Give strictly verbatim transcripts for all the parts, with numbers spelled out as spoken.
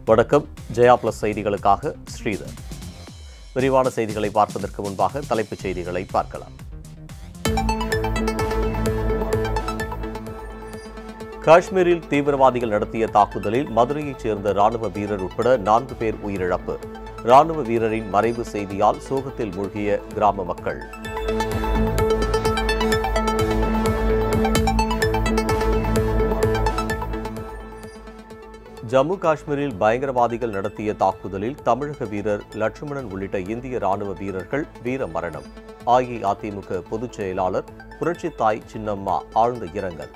வணக்கம். ஜயா பிளஸ் செய்திகளுக்காக ஸ்ரீதர். விரிவான செய்திகளை பார்ப்பதற்கு முன்பாக தலைப்புச் செய்திகளை பார்க்கலாம். காஷ்மீரில் தீவிரவாதிகள் நடத்திய தாக்குதலில் மதுரையைச் சேர்ந்த ராணுவ வீரர் உட்பட நான்கு பேர் உயிரிழப்பு. ராணுவ வீரரின் மறைவு செய்தியால் சோகத்தில் மூழ்கிய கிராம மக்கள். ஜம்மு காஷ்மீரில் பயங்கரவாதிகள் நடத்திய தாக்குதலில் தமிழக வீரர் லட்சுமணன் உள்ளிட்ட இந்திய ராணுவ வீரர்கள் வீர மரணம். அஇஅதிமுக பொதுச் செயலாளர் புரட்சித்தாய் சின்னம்மா ஆழ்ந்த இரங்கல்.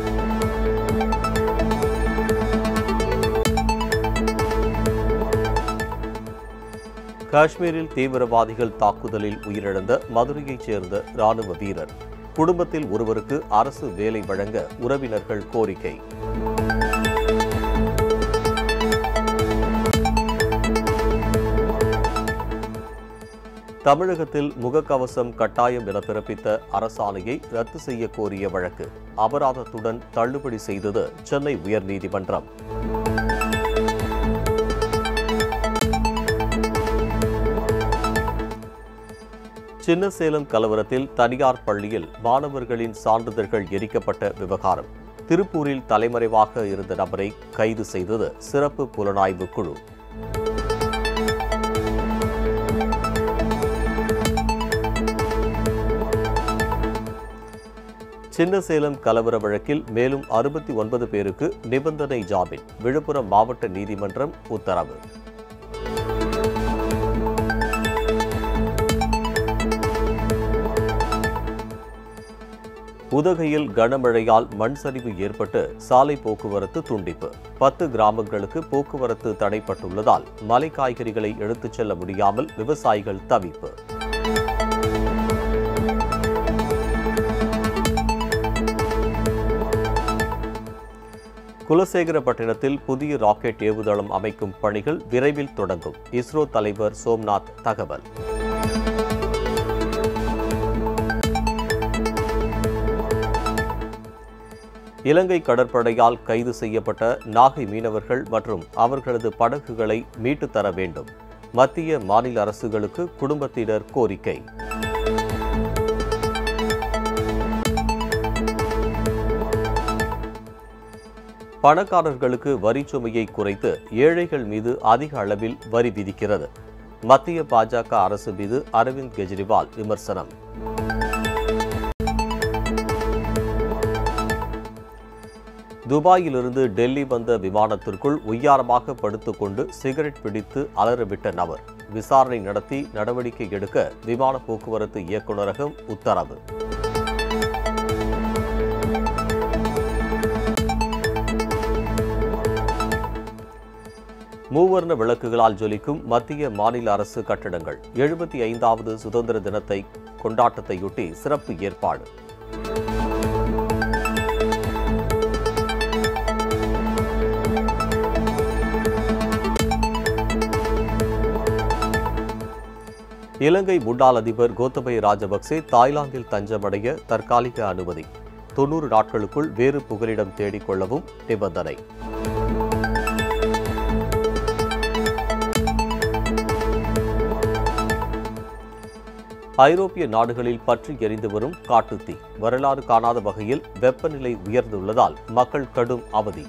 காஷ்மீரில் தீவிரவாதிகள் தாக்குதலில் உயிரிழந்த மதுரையைச் சேர்ந்த ராணுவ வீரர் குடும்பத்தில் ஒருவருக்கு அரசு வேலை வழங்க உறவினர்கள் கோரிக்கை. தமிழகத்தில் முகக்கவசம் கட்டாயம் என பிறப்பித்த அரசாணையை ரத்து செய்ய கோரிய வழக்கு அபராதத்துடன் தள்ளுபடி செய்தது சென்னை உயர்நீதிமன்றம். சின்னசேலம் கலவரத்தில் தனியார் பள்ளியில் மாணவர்களின் சான்றிதழ்கள் எரிக்கப்பட்ட விவகாரம். திருப்பூரில் தலைமறைவாக இருந்த நபரை கைது செய்தது சிறப்பு புலனாய்வு குழு. சின்னசேலம் கலவர வழக்கில் மேலும் அறுபத்தி ஒன்பது பேருக்கு நிபந்தனை ஜாமீன். விழுப்புரம் மாவட்ட நீதிமன்றம் உத்தரவு. உதகையில் கனமழையால் மண் சரிவு ஏற்பட்டு சாலை போக்குவரத்து துண்டிப்பு. பத்து கிராமங்களுக்கு போக்குவரத்து தடைப்பட்டுள்ளதால் மலை காய்கறிகளை எடுத்துச் செல்ல முடியாமல் விவசாயிகள் தவிப்பு. குலசேகரப்பட்டினத்தில் புதிய ராக்கெட் ஏவுதளம் அமைக்கும் பணிகள் விரைவில் தொடங்கும். இஸ்ரோ தலைவர் சோம்நாத் தகவல். இலங்கை கடற்படையால் கைது செய்யப்பட்ட நாகை மீனவர்கள் மற்றும் அவர்களது படகுகளை மீட்டுத் தர வேண்டும். மத்திய மாநில அரசுகளுக்கு குடும்பத்தினர் கோரிக்கை. பணக்காரர்களுக்கு வரிச்சுமையை குறைத்து ஏழைகள் மீது அதிக அளவில் வரி விதிக்கிறது. மத்திய பாஜக அரசு மீது அரவிந்த் கெஜ்ரிவால் விமர்சனம். துபாயிலிருந்து டெல்லி வந்த விமானத்திற்குள் உய்யாரமாக படுத்துக்கொண்டு சிகரெட் பிடித்து அலறவிட்ட நபர் விசாரணை நடத்தி நடவடிக்கை எடுக்க விமான போக்குவரத்து இயக்குநரகம் உத்தரவு. மூவர்ண விளக்குகளால் ஜொலிக்கும் மத்திய மாநில அரசு கட்டடங்கள். எழுபத்தி ஐந்தாவது சுதந்திர தினத்தை கொண்டாட்டத்தையொட்டி சிறப்பு ஏற்பாடு. இலங்கை முன்னாள் அதிபர் கோத்தபய ராஜபக்சே தாய்லாந்தில் தஞ்சமடைய தற்காலிக அனுமதி. தொன்னூறு நாட்களுக்குள் வேறு புகலிடம் தேடிக்கொள்ளவும் நிபந்தனை. ஐரோப்பிய நாடுகளில் பற்றி எரிந்து வரும் காட்டுத்தீ. வரலாறு காணாத வகையில் வெப்பநிலை உயர்ந்துள்ளதால் மக்கள் கடும் அவதி.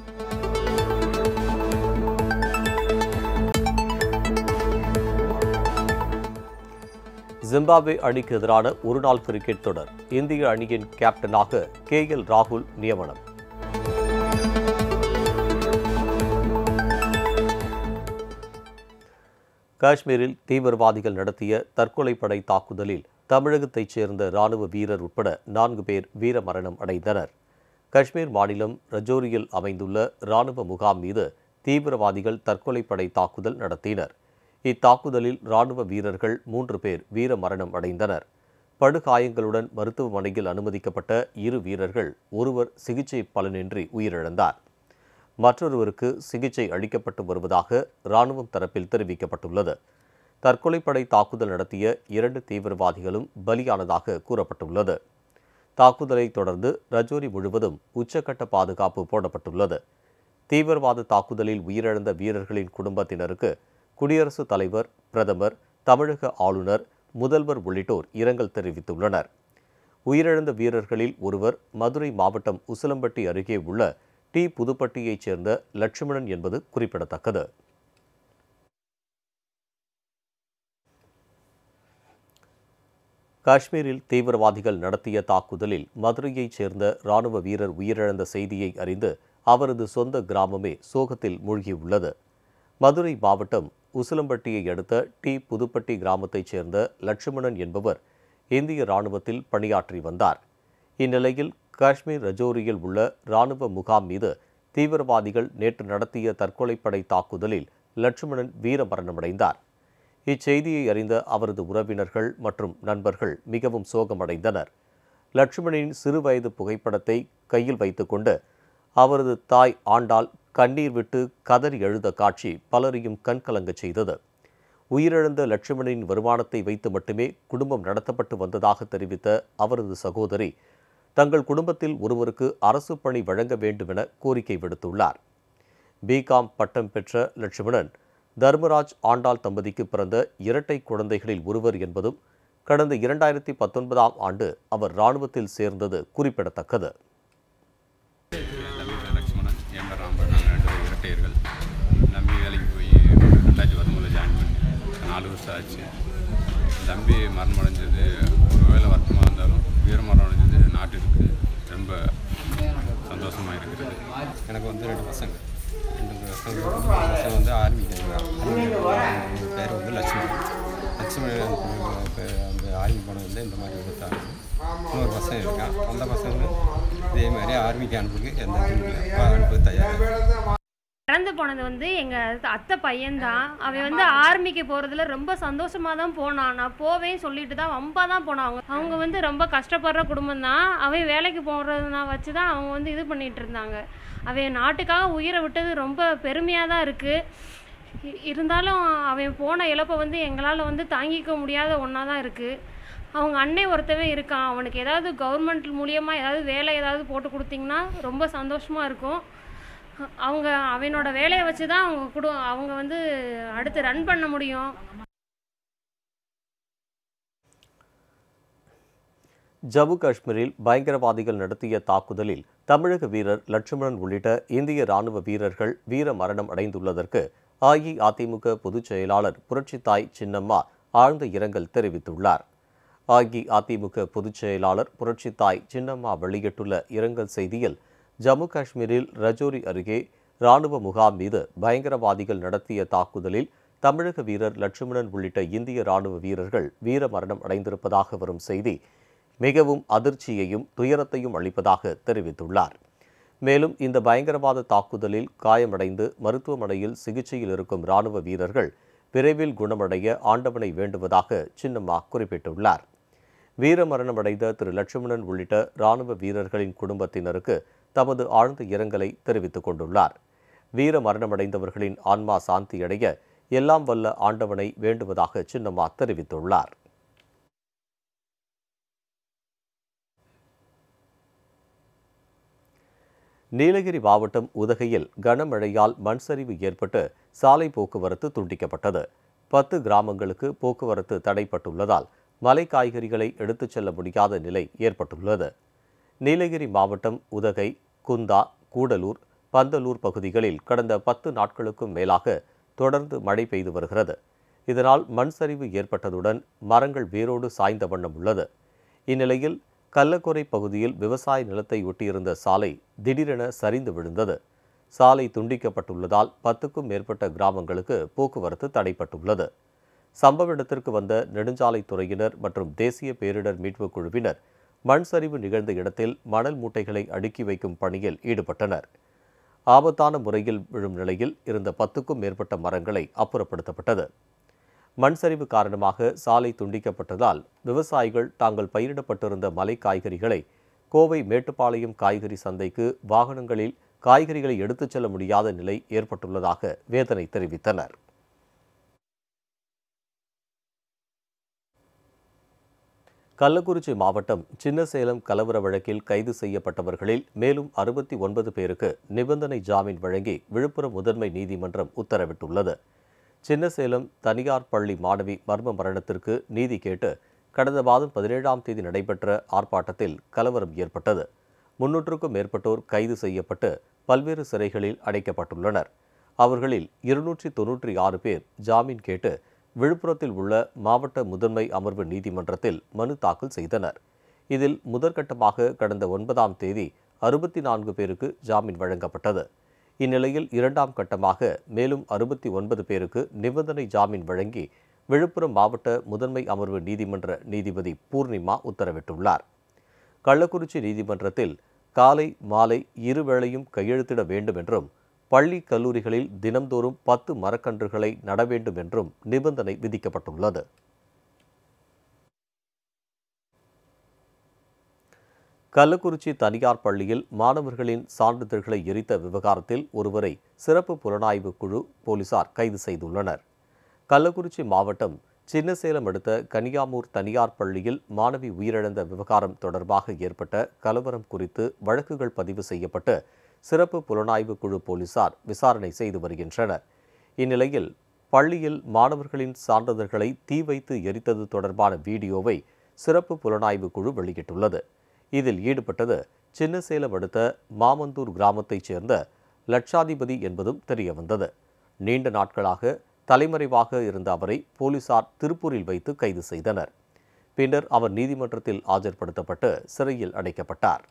ஜிம்பாப்வே அணிக்கு எதிரான ஒருநாள் கிரிக்கெட் தொடர். இந்திய அணியின் கேப்டனாக கே எல் ராகுல் நியமனம். காஷ்மீரில் தீவிரவாதிகள் நடத்திய தற்கொலைப்படை தாக்குதலில் தமிழகத்தைச் சேர்ந்த ராணுவ வீரர் உட்பட நான்கு பேர் வீரமரணம் அடைந்தனர். காஷ்மீர் மாநிலம் ரஜோரியில் அமைந்துள்ள ராணுவ முகாம் மீது தீவிரவாதிகள் தற்கொலைப்படை தாக்குதல் நடத்தினர். இத்தாக்குதலில் ராணுவ வீரர்கள் மூன்று பேர் வீரமரணம் அடைந்தனர். படுகாயங்களுடன் மருத்துவமனையில் அனுமதிக்கப்பட்ட இரு வீரர்கள் ஒருவர் சிகிச்சை பலனின்றி உயிரிழந்தார். மற்றொருவருக்கு சிகிச்சை அளிக்கப்பட்டு வருவதாக ராணுவம் தரப்பில் தெரிவிக்கப்பட்டுள்ளது. தற்கொலைப்படை தாக்குதல் நடத்திய இரண்டு தீவிரவாதிகளும் பலியானதாக கூறப்பட்டுள்ளது. தாக்குதலை தொடர்ந்து ரஜோரி முழுவதும் உச்சக்கட்ட பாதுகாப்பு போடப்பட்டுள்ளது. தீவிரவாத தாக்குதலில் உயிரிழந்த வீரர்களின் குடும்பத்தினருக்கு குடியரசுத் தலைவர், பிரதமர், தமிழக ஆளுநர், முதல்வர் உள்ளிட்டோர் இரங்கல் தெரிவித்துள்ளனர். உயிரிழந்த வீரர்களில் ஒருவர் மதுரை மாவட்டம் உசிலம்பட்டி அருகே உள்ள டி புதுப்பட்டியைச் சேர்ந்த லட்சுமணன் என்பது குறிப்பிடத்தக்கது. காஷ்மீரில் தீவிரவாதிகள் நடத்திய தாக்குதலில் மதுரையைச் சேர்ந்த ராணுவ வீரர் உயிரிழந்த செய்தியை அறிந்து அவரது சொந்த கிராமமே சோகத்தில் மூழ்கியுள்ளது. மதுரை மாவட்டம் உசிலம்பட்டியை அடுத்த டி புதுப்பட்டி கிராமத்தைச் சேர்ந்த லட்சுமணன் என்பவர் இந்திய ராணுவத்தில் பணியாற்றி வந்தார். இந்நிலையில் காஷ்மீர் ரஜோரியில் உள்ள ராணுவ முகாம் மீது தீவிரவாதிகள் நேற்று நடத்திய தற்கொலைப்படை தாக்குதலில் லட்சுமணன் வீரமரணமடைந்தார். இச்செய்தியை அறிந்த அவரது உறவினர்கள் மற்றும் நண்பர்கள் மிகவும் சோகமடைந்தனர். லட்சுமணனின் சிறுவயது புகைப்படத்தை கையில் வைத்துக்கொண்டு அவரது தாய் ஆண்டாள் கண்ணீர் விட்டு கதறி எழுத காட்சி பலரையும் கண்கலங்கச் செய்தது. உயிரிழந்த லட்சுமணனின் வருமானத்தை வைத்து மட்டுமே குடும்பம் நடத்தப்பட்டு வந்ததாக தெரிவித்த அவரது சகோதரி, தங்கள் குடும்பத்தில் ஒருவருக்கு அரசு பணி வழங்க வேண்டும் என கோரிக்கை விடுத்துள்ளார். பிகாம் பட்டம் பெற்ற லட்சுமணன் தர்மராஜ் ஆண்டாள் தம்பதிக்கு பிறந்த இரட்டை குழந்தைகளில் ஒருவர் என்பதும் கடந்த இரண்டாயிரத்தி பத்தொன்பதாம் ஆண்டு அவர் இராணுவத்தில் சேர்ந்தது குறிப்பிடத்தக்கது. லட்சுமணன் ஏம்பராம்பர் நாங்கள் ரெண்டு பேர் இரட்டையர்கள். தம்பி வேலைக்கு போய் ரெண்டாயிரத்தி பத்தொம்பதில் ஜாயின் பண்ணி நாலு வருஷம் ஆச்சு. தம்பி மரணம் அடைஞ்சது ஒரு வேளை வருத்தமாக இருந்தாலும் வீரமரணம் அடைஞ்சது நாட்டிற்கு ரொம்ப சந்தோஷமாக இருக்கிறது. எனக்கு வந்து ரெண்டு பசங்க ரெண்டு பசங்க பசங்க வந்து ஆர்மிக்கு பேர் வந்து லட்சுமணன். லட்சுமணன் அந்த ஆர்மி பணம் வந்து இந்த மாதிரி கொடுத்தாங்க. இன்னொரு பசங்க இருக்கான். அந்த பசங்க இதே மாதிரி ஆர்மிக்கு அனுப்புக்கு எந்த அனுப்ப தயாராக. இறந்து போனது வந்து எங்கள் அத்தை பையன்தான். அவன் வந்து ஆர்மிக்கு போகிறதுல ரொம்ப சந்தோஷமாக தான் போனான். நான் போவேன் சொல்லிட்டு தான் வம்பா தான் போனான். அவங்க அவங்க வந்து ரொம்ப கஷ்டப்படுற குடும்பம் தான். அவன் வேலைக்கு போகிறதுனா வச்சு தான் அவங்க வந்து இது பண்ணிகிட்டு இருந்தாங்க. அவன் நாட்டுக்காக உயிரை விட்டது ரொம்ப பெருமையாக தான் இருக்குது. இருந்தாலும் அவன் போன இழப்பை வந்து எங்களால் வந்து தாங்கிக்க முடியாத ஒன்றா தான் இருக்குது. அவங்க அண்ணன் ஒருத்தவன் இருக்கான். அவனுக்கு ஏதாவது கவர்மெண்ட் மூலியமாக ஏதாவது வேலை ஏதாவது போட்டு கொடுத்தீங்கன்னா ரொம்ப சந்தோஷமாக இருக்கும். அவங்க அவனோட வேலையை வச்சு தான் அவங்க குடு அவங்க வந்து அடுத்து ரன் பண்ண முடியும். ஜம்மு காஷ்மீரில் பயங்கரவாதிகள் நடத்திய தாக்குதலில் தமிழக வீரர் லட்சுமணன் உள்ளிட்ட இந்திய ராணுவ வீரர்கள் வீர மரணம் அடைந்துள்ளதற்கு அஇஅதிமுக பொதுச் செயலாளர் புரட்சித்தாய் சின்னம்மா ஆழ்ந்த இரங்கல் தெரிவித்துள்ளார். அஇஅதிமுக பொதுச் செயலாளர் புரட்சித்தாய் சின்னம்மா வெளியிட்டுள்ள இரங்கல் செய்தியில், ஜம்மு காஷ்மீரில் ரஜோரி அருகே ராணுவ முகாம் மீது பயங்கரவாதிகள் நடத்திய தாக்குதலில் தமிழக வீரர் லட்சுமணன் உள்ளிட்ட இந்திய ராணுவ வீரர்கள் வீர மரணம் அடைந்திருப்பதாக வரும் செய்தி மிகவும் அதிர்ச்சியையும் துயரத்தையும் அளிப்பதாக தெரிவித்துள்ளார். மேலும் இந்த பயங்கரவாத தாக்குதலில் காயமடைந்து மருத்துவமனையில் சிகிச்சையில் இருக்கும் ராணுவ வீரர்கள் விரைவில் குணமடைய ஆண்டவனை வேண்டுவதாக சின்னம்மா குறிப்பிட்டுள்ளார். வீரமரணமடைந்த திரு லட்சுமணன் உள்ளிட்ட ராணுவ வீரர்களின் குடும்பத்தினருக்கு தமது ஆழ்ந்த இரங்கலை தெரிவித்துக் கொண்டுள்ளார். வீர மரணமடைந்தவர்களின் ஆன்மா சாந்தியடைய எல்லாம் வல்ல ஆண்டவனை வேண்டுவதாக சின்னம்மா தெரிவித்துள்ளார். நீலகிரி மாவட்டம் உதகையில் கனமழையால் மண்சரிவு ஏற்பட்டு சாலை போக்குவரத்து துண்டிக்கப்பட்டது. பத்து கிராமங்களுக்கு போக்குவரத்து தடைப்பட்டுள்ளதால் மலை காய்கறிகளை எடுத்துச் செல்ல முடியாத நிலை ஏற்பட்டுள்ளது. நீலகிரி மாவட்டம் உதகை, குந்தா, கூடலூர், பந்தலூர் பகுதிகளில் கடந்த பத்து நாட்களுக்கும் மேலாக தொடர்ந்து மழை பெய்து வருகிறது. இதனால் மண் சரிவு ஏற்பட்டதுடன் மரங்கள் வேரோடு சாய்ந்த வண்ணம் உள்ளது. இந்நிலையில் கள்ளக்குறை பகுதியில் விவசாய நிலத்தை ஒட்டியிருந்த சாலை திடீரென சரிந்து விழுந்தது. சாலை துண்டிக்கப்பட்டுள்ளதால் பத்துக்கும் மேற்பட்ட கிராமங்களுக்கு போக்குவரத்து தடைப்பட்டுள்ளது. சம்பவ இடத்திற்கு வந்த நெடுஞ்சாலைத்துறையினர் மற்றும் தேசிய பேரிடர் மீட்புக் குழுவினர் மண் சரிவு நிகழ்ந்த இடத்தில் மணல் மூட்டைகளை அடுக்கி வைக்கும் பணியில் ஈடுபட்டனர். ஆபத்தான முறையில் விழும் நிலையில் இருந்த பத்துக்கும் மேற்பட்ட மரங்களை அப்புறப்படுத்தப்பட்டது. மண் சரிவு காரணமாக சாலை துண்டிக்கப்பட்டதால் விவசாயிகள் தாங்கள் பயிரிடப்பட்டிருந்த மலை காய்கறிகளை கோவை மேட்டுப்பாளையம் காய்கறி சந்தைக்கு வாகனங்களில் காய்கறிகளை எடுத்துச் செல்ல முடியாத நிலை ஏற்பட்டுள்ளதாக வேதனை தெரிவித்தனர். கள்ளக்குறிச்சி மாவட்டம் சின்னசேலம் கலவர வழக்கில் கைது செய்யப்பட்டவர்களில் மேலும் அறுபத்தி ஒன்பது பேருக்கு நிபந்தனை ஜாமீன் வழங்கி விழுப்புரம் முதன்மை நீதிமன்றம் உத்தரவிட்டுள்ளது. சின்னசேலம் தனியார் பள்ளி மாணவி மர்ம மரணத்திற்கு நீதி கேட்டு கடந்த மாதம் பதினேழாம் தேதி நடைபெற்ற ஆர்ப்பாட்டத்தில் கலவரம் ஏற்பட்டது. முன்னூற்றுக்கும் மேற்பட்டோர் கைது செய்யப்பட்டு பல்வேறு சிறைகளில் அடைக்கப்பட்டுள்ளனர். அவர்களில் இருநூற்றி தொன்னூற்றி ஆறு பேர் ஜாமீன் கேட்டு விழுப்புரத்தில் உள்ள மாவட்ட முதன்மை அமர்வு நீதிமன்றத்தில் மனு தாக்கல் செய்தனர். இதில் முதற்கட்டமாக கடந்த ஒன்பதாம் தேதி அறுபத்தி நான்கு பேருக்கு ஜாமீன் வழங்கப்பட்டது. இந்நிலையில் இரண்டாம் கட்டமாக மேலும் அறுபத்தி ஒன்பது பேருக்கு நிபந்தனை ஜாமீன் வழங்கி விழுப்புரம் மாவட்ட முதன்மை அமர்வு நீதிமன்ற நீதிபதி பூர்ணிமா உத்தரவிட்டுள்ளார். கள்ளக்குறிச்சி நீதிமன்றத்தில் காலை மாலை இருவேளையும் கையெழுத்திட வேண்டும் என்றும் பள்ளி கல்லூரிகளில் தினம்தோறும் பத்து மரக்கன்றுகளை நட வேண்டும் என்றும் நிபந்தனை விதிக்கப்பட்டுள்ளது. கள்ளக்குறிச்சி தனியார் பள்ளியில் மாணவர்களின் சான்றிதழ்களை எரித்த விவகாரத்தில் ஒருவரை சிறப்பு புலனாய்வு குழு போலீசார் கைது செய்துள்ளனர். கள்ளக்குறிச்சி மாவட்டம் சின்னசேலம் அடுத்த கனியாமூர் தனியார் பள்ளியில் மாணவி உயிரிழந்த விவகாரம் தொடர்பாக ஏற்பட்ட கலவரம் குறித்து வழக்குகள் பதிவு செய்யப்பட்டு சிறப்பு புலனாய்வு குழு போலீசார் விசாரணை செய்து வருகின்றனர். இந்நிலையில் பள்ளியில் மாணவர்களின் சான்றிதழ்களை தீ வைத்து எரித்தது தொடர்பான வீடியோவை சிறப்பு புலனாய்வு குழு வெளியிட்டுள்ளது. இதில் ஈடுபட்டது சின்னசேலம் அடுத்த மாமந்தூர் கிராமத்தைச் சேர்ந்த லட்சாதிபதி என்பதும் தெரியவந்தது. நீண்ட நாட்களாக தலைமறைவாக இருந்த அவரை போலீசார் திருப்பூரில் வைத்து கைது செய்தனர். பின்னர் அவர் நீதிமன்றத்தில் ஆஜர்படுத்தப்பட்டு சிறையில் அடைக்கப்பட்டார்.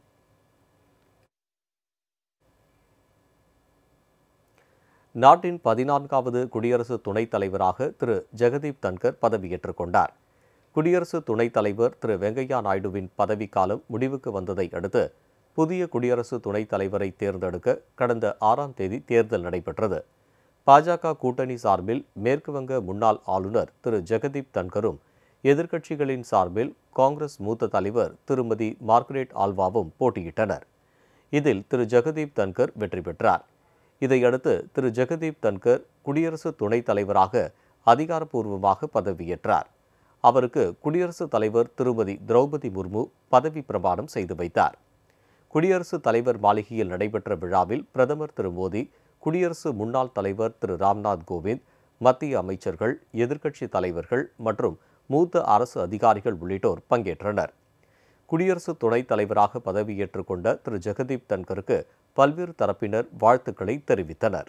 நாட்டின் பதினான்காவது குடியரசு துணைத் தலைவராக திரு ஜெகதீப் தன்கர் பதவியேற்றுக் கொண்டார். குடியரசு துணைத் தலைவர் திரு வெங்கையா நாயுடுவின் பதவிக்காலம் முடிவுக்கு வந்ததை அடுத்து புதிய குடியரசு துணைத் தலைவரை தேர்ந்தெடுக்க கடந்த ஆறாம் தேதி தேர்தல் நடைபெற்றது. பாஜக கூட்டணி சார்பில் மேற்குவங்க முன்னாள் ஆளுநர் திரு ஜெகதீப் தன்கரும், எதிர்க்கட்சிகளின் சார்பில் காங்கிரஸ் மூத்த தலைவர் திருமதி மார்கரெட் ஆல்வாவும் போட்டியிட்டனர். இதில் திரு ஜெகதீப் தன்கர் வெற்றி பெற்றார். இதையடுத்து திரு ஜெகதீப் தன்கர் குடியரசு துணைத் தலைவராக அதிகாரப்பூர்வமாக பதவியேற்றார். அவருக்கு குடியரசுத் தலைவர் திருமதி திரௌபதி முர்மு பதவி பிரமாணம் செய்து வைத்தார். குடியரசுத் தலைவர் மாளிகையில் நடைபெற்ற விழாவில் பிரதமர் திரு மோடி, குடியரசு முன்னாள் தலைவர் திரு ராம்நாத் கோவிந்த், மத்திய அமைச்சர்கள், எதிர்க்கட்சி தலைவர்கள் மற்றும் மூத்த அரசு அதிகாரிகள் உள்ளிட்டோர் பங்கேற்றனர். குடியரசு துணைத் தலைவராக பதவியேற்றுக் கொண்ட திரு ஜெகதீப் தன்கருக்கு பல்வேறு தரப்பினர் வாழ்த்துக்களை தெரிவித்தனர்.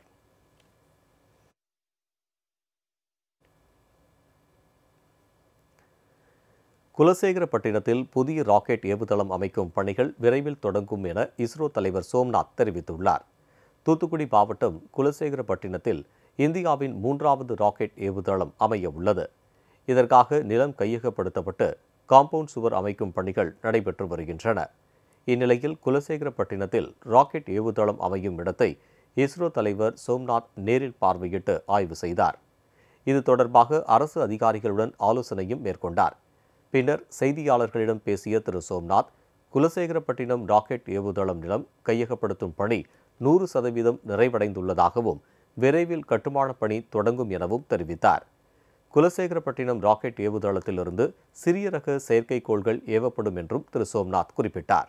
குலசேகரப்பட்டினத்தில் புதிய ராக்கெட் ஏவுதளம் அமைக்கும் பணிகள் விரைவில் தொடங்கும் என இஸ்ரோ தலைவர் சோம்நாத் தெரிவித்துள்ளார். தூத்துக்குடி மாவட்டம் குலசேகரப்பட்டினத்தில் இந்தியாவின் மூன்றாவது ராக்கெட் ஏவுதளம் அமைய உள்ளது. இதற்காக நிலம் கையகப்படுத்தப்பட்டு காம்பவுண்ட் சுவர் அமைக்கும் பணிகள் நடைபெற்று வருகின்றன. இந்நிலையில் குலசேகரப்பட்டினத்தில் ராக்கெட் ஏவுதளம் அமையும் இடத்தை இஸ்ரோ தலைவர் சோம்நாத் நேரில் பார்வையிட்டு ஆய்வு செய்தார். இது தொடர்பாக அரசு அதிகாரிகளுடன் ஆலோசனையும் மேற்கொண்டார். பின்னர் செய்தியாளர்களிடம் பேசிய திரு சோம்நாத், குலசேகரப்பட்டினம் ராக்கெட் ஏவுதளம் நிலம் கையகப்படுத்தும் பணி நூறு சதவீதம் நிறைவடைந்துள்ளதாகவும் விரைவில் கட்டுமான பணி தொடங்கும் எனவும் தெரிவித்தார். குலசேகரப்பட்டினம் ராக்கெட் ஏவுதளத்திலிருந்து சிறிய ரக செயற்கைக்கோள்கள் ஏவப்படும் என்றும் திரு சோம்நாத் குறிப்பிட்டார்.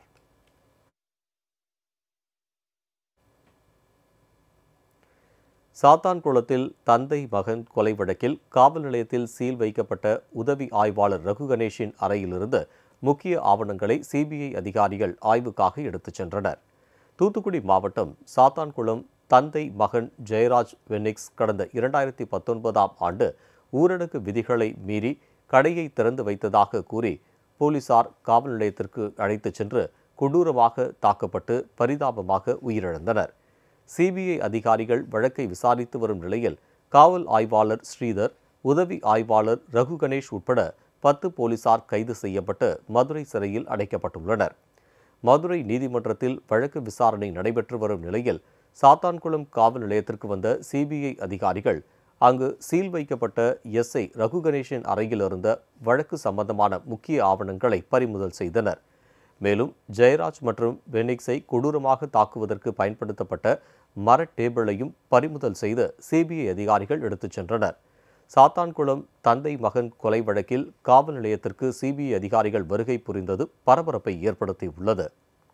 சாத்தான்குளத்தில் தந்தை மகன் கொலை வழக்கில் காவல் நிலையத்தில் சீல் வைக்கப்பட்ட உதவி ஆய்வாளர் ரகு கணேஷின் அறையிலிருந்து முக்கிய ஆவணங்களை சிபிஐ அதிகாரிகள் ஆய்வுக்காக எடுத்துச் சென்றனர். தூத்துக்குடி மாவட்டம் சாத்தான்குளம் தந்தை மகன் ஜெயராஜ் வெனிக்ஸ் கடந்த இரண்டாயிரத்தி பத்தொன்பதாம் ஆண்டு ஊரடங்கு விதிகளை மீறி கடையை திறந்து வைத்ததாக கூறி போலீசார் காவல் நிலையத்திற்கு அழைத்துச் சென்று கொடூரமாக தாக்கப்பட்டு பரிதாபமாக உயிரிழந்தனர். சிபிஐ அதிகாரிகள் வழக்கை விசாரித்து வரும் நிலையில் காவல் ஆய்வாளர் ஸ்ரீதர், உதவி ஆய்வாளர் ரகு கணேஷ் உட்பட பத்து போலீசார் கைது செய்யப்பட்டு மதுரை சிறையில் அடைக்கப்பட்டுள்ளனர். மதுரை நீதிமன்றத்தில் வழக்கு விசாரணை நடைபெற்று வரும் நிலையில் சாத்தான்குளம் காவல் நிலையத்திற்கு வந்த சிபிஐ அதிகாரிகள் அங்கு சீல் வைக்கப்பட்ட எஸ்ஐ ரகு கணேஷின் அறையில் இருந்த வழக்கு சம்பந்தமான முக்கிய ஆவணங்களை பறிமுதல் செய்தனர். மேலும் ஜெயராஜ் மற்றும் வெனிக்ஸை கொடூரமாக தாக்குவதற்கு பயன்படுத்தப்பட்ட மர டேபிளையும் பறிமுதல் செய்து சிபிஐ அதிகாரிகள் எடுத்துச் சென்றனர். சாத்தான்குளம் தந்தை மகன் கொலை வழக்கில் காவல் நிலையத்திற்கு சிபிஐ அதிகாரிகள் வருகை புரிந்தது பரபரப்பை ஏற்படுத்தியுள்ளது.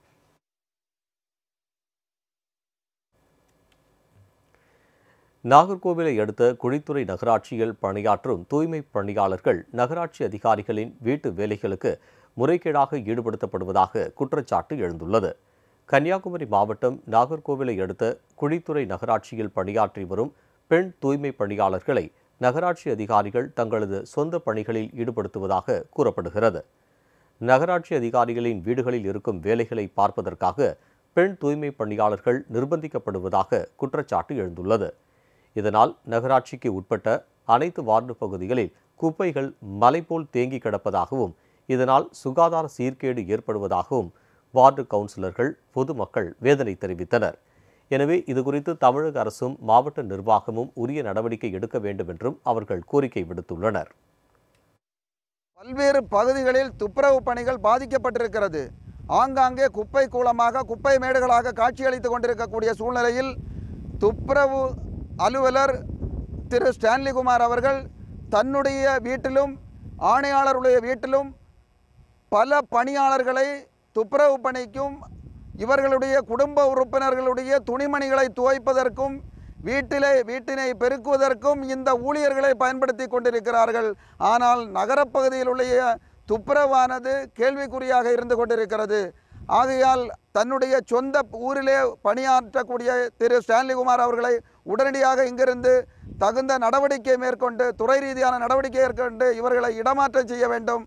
நாகர்கோவிலை அடுத்த குழித்துறை நகராட்சியில் பணியாற்றும் தூய்மை பணியாளர்கள் நகராட்சி அதிகாரிகளின் வீட்டு வேலைகளுக்கு முறைகேடாக ஈடுபடுத்தப்படுவதாக குற்றச்சாட்டு எழுந்துள்ளது. கன்னியாகுமரி மாவட்டம் நாகர்கோவிலை அடுத்த குழித்துறை நகராட்சியில் பணியாற்றி வரும் பெண் தூய்மை பணியாளர்களை நகராட்சி அதிகாரிகள் தங்களது சொந்த பணிகளில் ஈடுபடுத்துவதாக கூறப்படுகிறது. நகராட்சி அதிகாரிகளின் வீடுகளில் இருக்கும் வேலைகளை பார்ப்பதற்காக பெண் தூய்மை பணியாளர்கள் நிர்பந்திக்கப்படுவதாக குற்றச்சாட்டு எழுந்துள்ளது. இதனால் நகராட்சிக்கு உட்பட்ட அனைத்து வார்டு பகுதிகளில் குப்பைகள் மலை போல் தேங்கி கிடப்பதாகவும் இதனால் சுகாதார சீர்கேடு ஏற்படுவதாகவும் வார்டு கவுன்சிலர்கள் பொதுமக்கள் வேதனை தெரிவித்தனர். எனவே இதுகுறித்து தமிழக அரசும் மாவட்ட நிர்வாகமும் உரிய நடவடிக்கை எடுக்க வேண்டும் என்றும் அவர்கள் கோரிக்கை விடுத்துள்ளனர். பல்வேறு பகுதிகளில் துப்புரவு பணிகள் பாதிக்கப்பட்டிருக்கிறது. ஆங்காங்கே குப்பை கூலமாக குப்பை மேடுகளாக காட்சியளித்துக் கொண்டிருக்கக்கூடிய சூழ்நிலையில் துப்புரவு அலுவலர் திரு ஸ்டான்லிகுமார் அவர்கள் தன்னுடைய வீட்டிலும் ஆணையாளருடைய வீட்டிலும் பல பணியாளர்களை துப்புரவு பணிக்கும் இவர்களுடைய குடும்ப உறுப்பினர்களுடைய துணிமணிகளை துவைப்பதற்கும் வீட்டிலே வீட்டினை பெருக்குவதற்கும் இந்த ஊழியர்களை பயன்படுத்தி கொண்டிருக்கிறார்கள். ஆனால் நகரப்பகுதியில் உள்ள துப்புரவானது கேள்விக்குறியாக இருந்து கொண்டிருக்கிறது. ஆகையால் தன்னுடைய சொந்த ஊரிலே பணியாற்றக்கூடிய திரு ஸ்டான்லிகுமார் அவர்களை உடனடியாக இங்கிருந்து தகுந்த நடவடிக்கை மேற்கொண்டு துறை ரீதியான நடவடிக்கை மேற்கொண்டு இவர்களை இடமாற்றம் செய்ய வேண்டும்.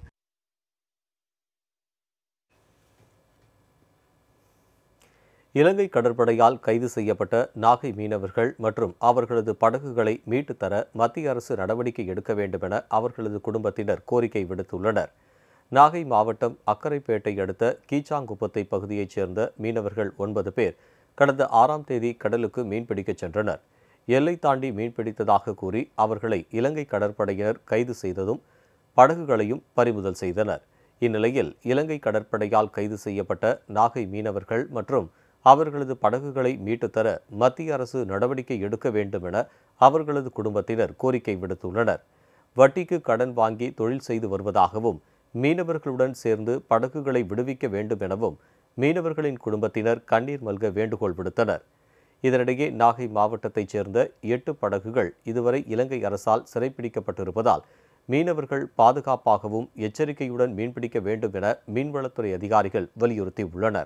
இலங்கை கடற்படையால் கைது செய்யப்பட்ட நாகை மீனவர்கள் மற்றும் அவர்களது படகுகளை மீட்டு தர மத்திய அரசு நடவடிக்கை எடுக்க வேண்டும் என அவர்களது குடும்பத்தினர் கோரிக்கை விடுத்துள்ளனர். நாகை மாவட்டம் அக்கரைப்பேட்டை அடுத்த கீச்சாங்குப்பத்தை பகுதியைச் சேர்ந்த மீனவர்கள் ஒன்பது பேர் கடந்த ஆறாம் தேதி கடலுக்கு மீன்பிடிக்கச் சென்றனர். எல்லை தாண்டி மீன்பிடித்ததாக கூறி அவர்களை இலங்கை கடற்படையினர் கைது செய்ததும் படகுகளையும் பறிமுதல் செய்தனர். இந்நிலையில் இலங்கை கடற்படையால் கைது செய்யப்பட்ட நாகை மீனவர்கள் மற்றும் அவர்களது படகுகளை மீட்டுத்தர மத்திய அரசு நடவடிக்கை எடுக்க வேண்டும் என அவர்களது குடும்பத்தினர் கோரிக்கை விடுத்துள்ளனர். வட்டிக்கு கடன் வாங்கி தொழில் செய்து வருவதாகவும் மீனவர்களுடன் சேர்ந்து படகுகளை விடுவிக்க வேண்டும் எனவும் மீனவர்களின் குடும்பத்தினர் கண்ணீர் மல்க வேண்டுகோள் விடுத்தனர். இதனிடையே நாகை மாவட்டத்தைச் சேர்ந்த எட்டு படகுகள் இதுவரை இலங்கை அரசால் சிறைப்பிடிக்கப்பட்டிருப்பதால் மீனவர்கள் பாதுகாப்பாகவும் எச்சரிக்கையுடன் மீன்பிடிக்க வேண்டும் என மீன்வளத்துறை அதிகாரிகள் வலியுறுத்தியுள்ளனர்.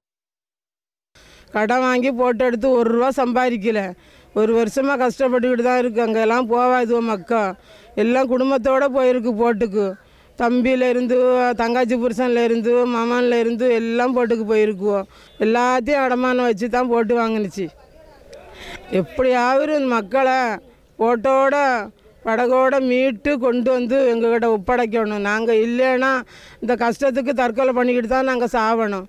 கடன் வாங்கி போட்டு எடுத்து ஒரு ரூபா சம்பாதிக்கல. ஒரு வருஷமாக கஷ்டப்பட்டுக்கிட்டு தான் இருக்குது. அங்கெல்லாம் போவாதுவோ மக்கா எல்லாம் குடும்பத்தோடு போயிருக்கு போட்டுக்கு. தம்பியிலேருந்து தங்காச்சி புருஷன்லேருந்து மாமன்லேருந்து எல்லாம் போட்டுக்கு போயிருக்குவோம். எல்லாத்தையும் அடமானம் வச்சு தான் போட்டு வாங்கினுச்சு. எப்படியாவது மக்களை போட்டோட படகோட மீட்டு கொண்டு வந்து எங்ககிட்ட ஒப்படைக்கணும். நாங்கள் இல்லைன்னா இந்த கஷ்டத்துக்கு தற்கொலை பண்ணிக்கிட்டு தான் நாங்கள் சாவணும்.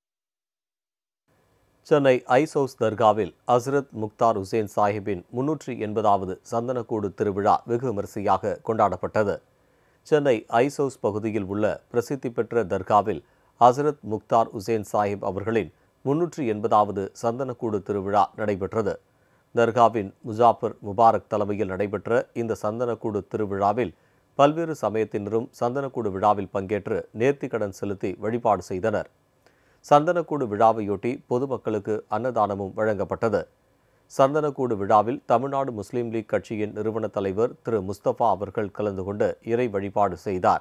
சென்னை ஐஸ் ஹவுஸ் தர்காவில் ஹஸ்ரத் முக்தார் ஹுசேன் சாஹிப்பின் முன்னூற்றி எண்பதாவது சந்தனக்கூடு திருவிழா வெகு விமரிசையாக கொண்டாடப்பட்டது. சென்னை ஐஸ் ஹவுஸ் பகுதியில் உள்ள பிரசித்தி பெற்ற தர்காவில் ஹஸ்ரத் முக்தார் ஹுசேன் சாஹிப் அவர்களின் முன்னூற்றி எண்பதாவது சந்தனக்கூடு திருவிழா நடைபெற்றது. தர்காவின் முஜாஃபர் முபாரக் தலைமையில் நடைபெற்ற இந்த சந்தனக்கூடு திருவிழாவில் பல்வேறு சமயத்தினரும் சந்தனக்கூடு விழாவில் பங்கேற்று நேர்த்திக்கடன் செலுத்தி வழிபாடு செய்தனர். சந்தனக்கூடு விழாவையொட்டி பொதுமக்களுக்கு அன்னதானமும் வழங்கப்பட்டது. சந்தனக்கூடு விழாவில் தமிழ்நாடு முஸ்லீம் லீக் கட்சியின் நிறுவன தலைவர் திரு முஸ்தபா அவர்கள் கலந்து கொண்டு இறை வழிபாடு செய்தார்.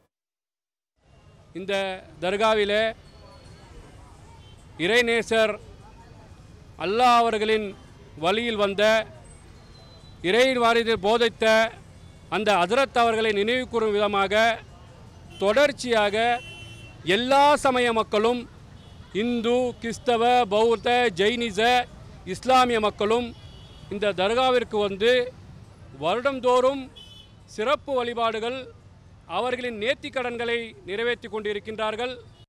இந்த தர்காவிலே இறைநேசர் அல்லாஹ் அவர்களின் வழியில் வந்த இறை வாரிதை போதித்த அந்த ஹஜ்ரத் அவர்களை நினைவு கூறும் விதமாக தொடர்ச்சியாக எல்லா சமய மக்களும் இந்து, கிறிஸ்தவ, பௌத்த, ஜெயினிச, இஸ்லாமிய மக்களும் இந்த தர்காவிற்கு வந்து வருடந்தோறும் சிறப்பு வழிபாடுகள் அவர்களின் நேர்த்திக் கடன்களை நிறைவேற்றி கொண்டிருக்கின்றார்கள்.